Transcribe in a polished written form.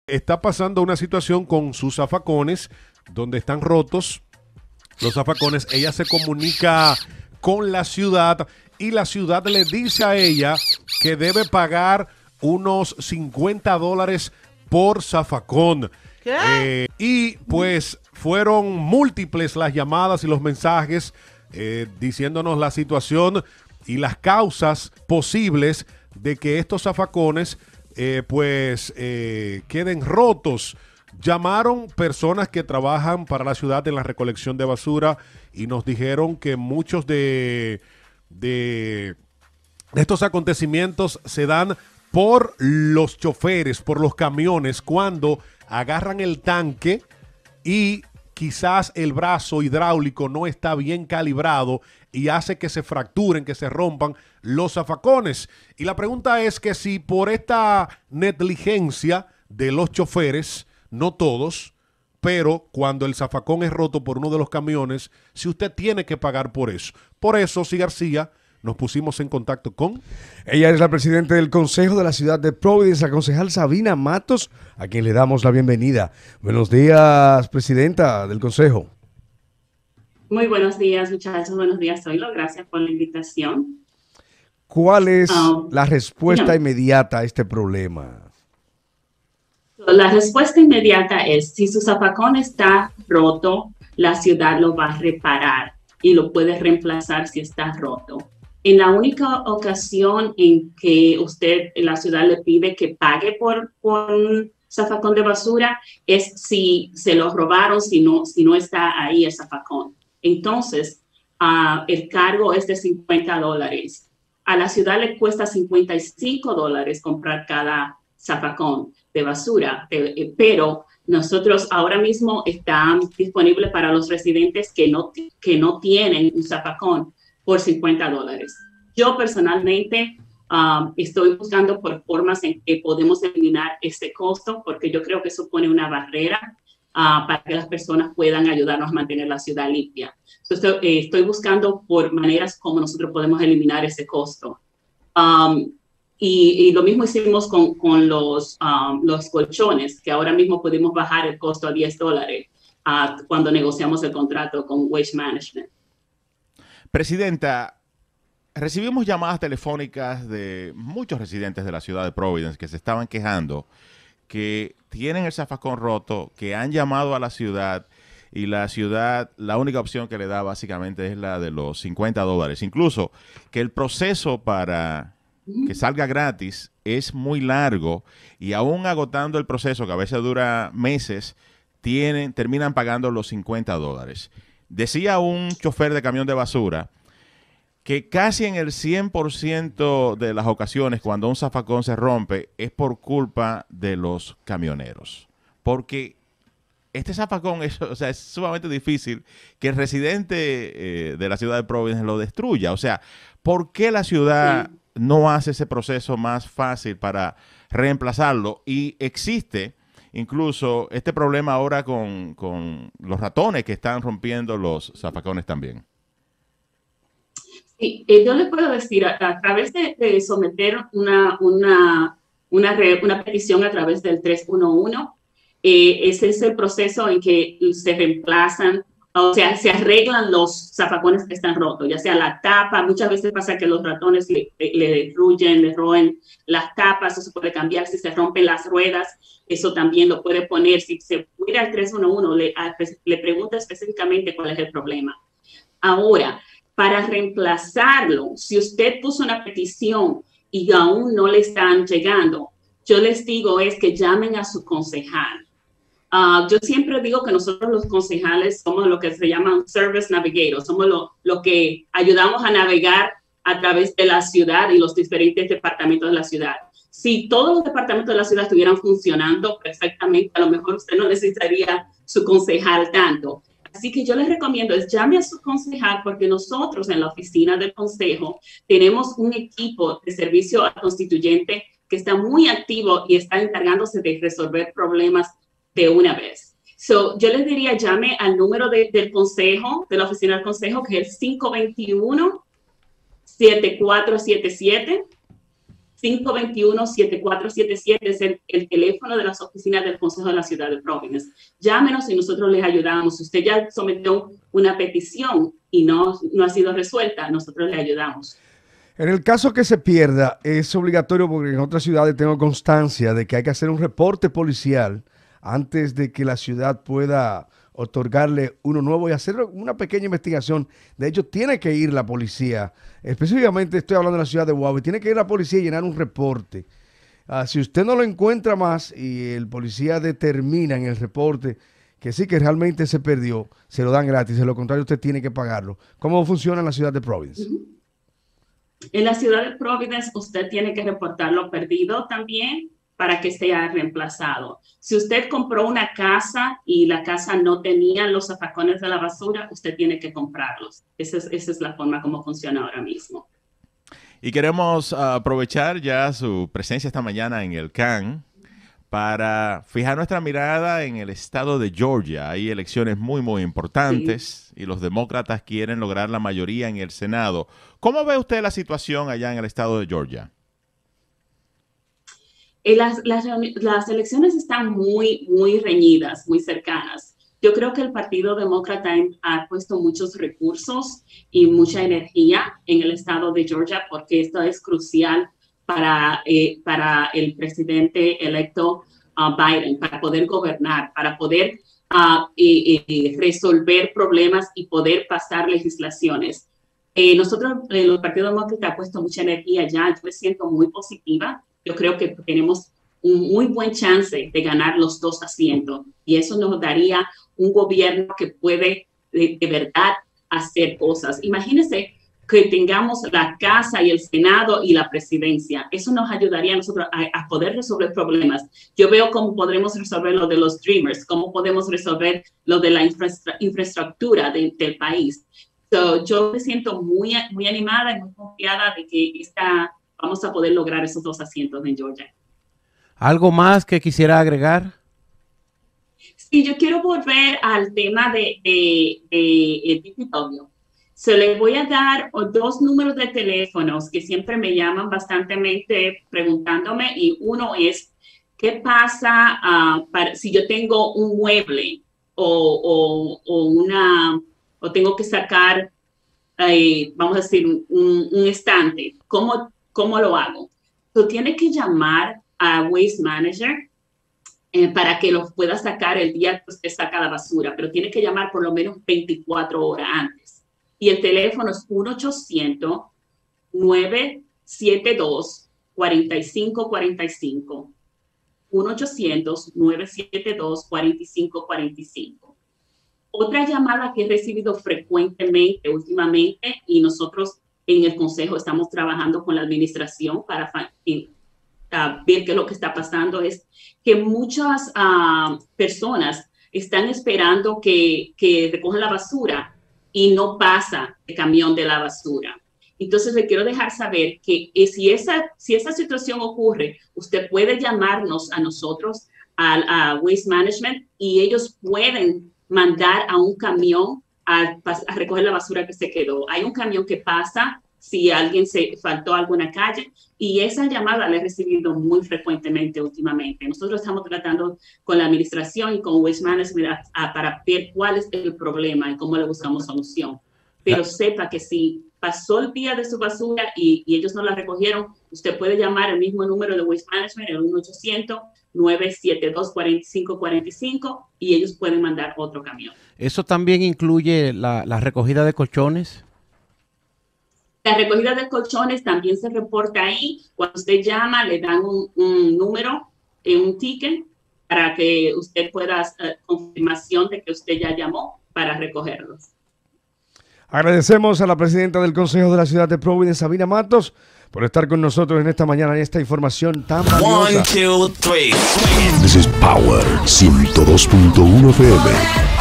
está pasando una situación con sus zafacones donde están rotos los zafacones. Ella se comunica con la ciudad y la ciudad le dice a ella que debe pagar unos $50 por zafacón. Y pues fueron múltiples las llamadas y los mensajes diciéndonos la situación y las causas posibles de que estos zafacones queden rotos. Llamaron personas que trabajan para la ciudad en la recolección de basura y nos dijeron que muchos de estos acontecimientos se dan por los choferes, por los camiones, cuando agarran el tanque y quizás el brazo hidráulico no está bien calibrado y hace que se fracturen, que se rompan los zafacones. Y la pregunta es que si por esta negligencia de los choferes, no todos, pero cuando el zafacón es roto por uno de los camiones, si usted tiene que pagar por eso. Por eso, sí, García, nos pusimos en contacto con... Ella es la presidenta del Consejo de la Ciudad de Providence, la concejal Sabina Matos, a quien le damos la bienvenida. Buenos días, presidenta del Consejo. Muy buenos días, muchachos. Buenos días, Zoilo. Gracias por la invitación. ¿Cuál es la respuesta inmediata a este problema? La respuesta inmediata es, si su zafacón está roto, la ciudad lo va a reparar y lo puede reemplazar si está roto. En la única ocasión en que la ciudad le pide que pague por un zafacón de basura es si se lo robaron, si no está ahí el zafacón. Entonces, el cargo es de $50. A la ciudad le cuesta $55 comprar cada zafacón de basura, pero nosotros ahora mismo están disponibles para los residentes que no tienen un zafacón por $50. Yo personalmente estoy buscando por formas en que podemos eliminar este costo, porque yo creo que eso pone una barrera para que las personas puedan ayudarnos a mantener la ciudad limpia. Entonces, estoy buscando por maneras como nosotros podemos eliminar ese costo. Y lo mismo hicimos con los colchones, que ahora mismo podemos bajar el costo a $10 cuando negociamos el contrato con Waste Management. Presidenta, recibimos llamadas telefónicas de muchos residentes de la ciudad de Providence que se estaban quejando que tienen el zafacón roto, que han llamado a la ciudad y la ciudad, la única opción que le da básicamente es la de los $50. Incluso que el proceso para que salga gratis es muy largo y aún agotando el proceso, que a veces dura meses, terminan pagando los $50. Decía un chofer de camión de basura que casi en el 100% de las ocasiones cuando un zafacón se rompe es por culpa de los camioneros. Porque este zafacón es sumamente difícil que el residente de la ciudad de Providence lo destruya. O sea, ¿por qué la ciudad no hace ese proceso más fácil para reemplazarlo? Y existe incluso este problema ahora con los ratones que están rompiendo los zafacones también. Sí, yo les puedo decir, a través de someter una petición a través del 311, ese es el proceso en que se reemplazan, o sea, se arreglan los zafacones que están rotos, ya sea la tapa. Muchas veces pasa que los ratones le destruyen, le roen las tapas, eso se puede cambiar. Si se rompen las ruedas, eso también lo puede poner. Si se puede al 311, le pregunta específicamente cuál es el problema. Ahora, para reemplazarlo, si usted puso una petición y aún no le están llegando, yo les digo es que llamen a su concejal. Yo siempre digo que nosotros los concejales somos lo que se llaman service navigators, somos lo que ayudamos a navegar a través de la ciudad y los diferentes departamentos de la ciudad. Si todos los departamentos de la ciudad estuvieran funcionando perfectamente, a lo mejor usted no necesitaría su concejal tanto. Así que yo les recomiendo es llame a su concejal, porque nosotros en la oficina del consejo tenemos un equipo de servicio al constituyente que está muy activo y está encargándose de resolver problemas de una vez. Yo les diría llame al número del consejo, de la oficina del consejo, que es 521-7477. 521-7477 es el teléfono de las oficinas del Consejo de la Ciudad de Providence. Llámenos y nosotros les ayudamos. Si usted ya sometió una petición y no ha sido resuelta, nosotros le ayudamos. En el caso que se pierda, es obligatorio, porque en otras ciudades tengo constancia de que hay que hacer un reporte policial antes de que la ciudad pueda otorgarle uno nuevo y hacer una pequeña investigación. De hecho, tiene que ir la policía, específicamente estoy hablando de la ciudad de Guava, tiene que ir la policía y llenar un reporte. Si usted no lo encuentra más y el policía determina en el reporte que sí, que realmente se perdió, se lo dan gratis, de lo contrario usted tiene que pagarlo. ¿Cómo funciona en la ciudad de Providence? En la ciudad de Providence usted tiene que reportarlo perdido también para que sea reemplazado. Si usted compró una casa y la casa no tenía los zafacones de la basura, usted tiene que comprarlos. Esa es la forma como funciona ahora mismo. Y queremos aprovechar ya su presencia esta mañana en el CAN para fijar nuestra mirada en el estado de Georgia. Hay elecciones muy, muy importantes y los demócratas quieren lograr la mayoría en el Senado. ¿Cómo ve usted la situación allá en el estado de Georgia? Las elecciones están muy, muy reñidas, muy cercanas. Yo creo que el Partido Demócrata ha puesto muchos recursos y mucha energía en el estado de Georgia porque esto es crucial para el presidente electo Biden, para poder gobernar, para poder resolver problemas y poder pasar legislaciones. Nosotros, el Partido Demócrata ha puesto mucha energía ya. Yo me siento muy positiva. Yo creo que tenemos un muy buen chance de ganar los 2 asientos y eso nos daría un gobierno que puede de verdad hacer cosas. Imagínense que tengamos la Casa y el Senado y la presidencia. Eso nos ayudaría a nosotros a poder resolver problemas. Yo veo cómo podremos resolver lo de los Dreamers, cómo podemos resolver lo de la infraestructura del país. Yo me siento muy, muy animada y muy confiada de que vamos a poder lograr esos 2 asientos en Georgia. ¿Algo más que quisiera agregar? Sí, yo quiero volver al tema de DPW. Les voy a dar 2 números de teléfonos que siempre me llaman bastantemente preguntándome, y uno es, ¿qué pasa si yo tengo un mueble o tengo que sacar, vamos a decir, un estante? ¿Cómo lo hago? Tú tienes que llamar a Waste Manager para que los pueda sacar el día que usted saca la basura, pero tiene que llamar por lo menos 24 horas antes. Y el teléfono es 1-800-972-4545. 1-800-972-4545. Otra llamada que he recibido frecuentemente últimamente, y nosotros en el Consejo estamos trabajando con la administración para ver qué es lo que está pasando, es que muchas personas están esperando que recojan la basura y no pasa el camión de la basura. Entonces le quiero dejar saber que si esa situación ocurre, usted puede llamarnos a nosotros, a Waste Management, y ellos pueden mandar a un camión a recoger la basura que se quedó. Hay un camión que pasa si alguien se faltó a alguna calle, y esa llamada la he recibido muy frecuentemente últimamente. Nosotros estamos tratando con la administración y con Waste Management para ver cuál es el problema y cómo le buscamos solución. Pero sepa que si pasó el día de su basura y ellos no la recogieron, usted puede llamar el mismo número de Waste Management, el 1-800-972-4545, y ellos pueden mandar otro camión. ¿Eso también incluye la recogida de colchones? La recogida de colchones también se reporta ahí. Cuando usted llama, le dan un número, un ticket, para que usted pueda confirmación de que usted ya llamó para recogerlos. Agradecemos a la presidenta del Consejo de la Ciudad de Providence, Sabina Matos, por estar con nosotros en esta mañana en esta información tan valiosa. 1, 2, 3, swing. This is Power 102.1 FM.